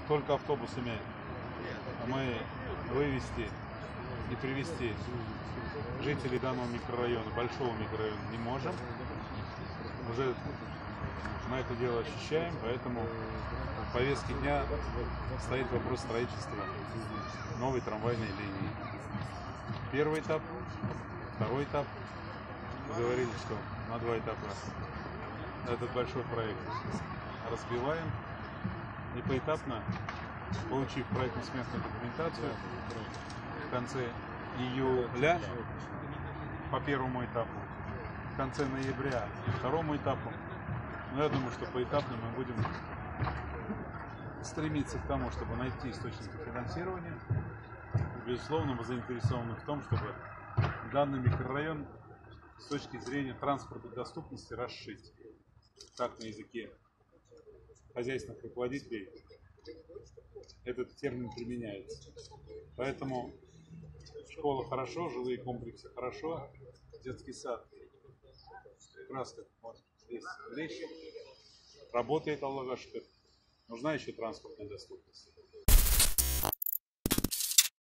только автобусами мы вывести и привести жителей данного микрорайона, большого микрорайона, не можем. Уже мы это дело ощущаем, поэтому в повестке дня стоит вопрос строительства новой трамвайной линии. Первый этап, второй этап. Договорились, что на 2 этапа этот большой проект разбиваем и поэтапно, получив проектно-сметную документацию, в конце июля по первому этапу, в конце ноября по второму этапу. Но я думаю, что поэтапно мы будем стремиться к тому, чтобы найти источники финансирования. И, безусловно, мы заинтересованы в том, чтобы данный микрорайон с точки зрения транспортной доступности расширить. Так на языке хозяйственных руководителей этот термин применяется. Поэтому школа хорошо, жилые комплексы хорошо, детский сад прекрасно, вот здесь речь, работает Аллах Ашкар. Нужна еще транспортная доступность.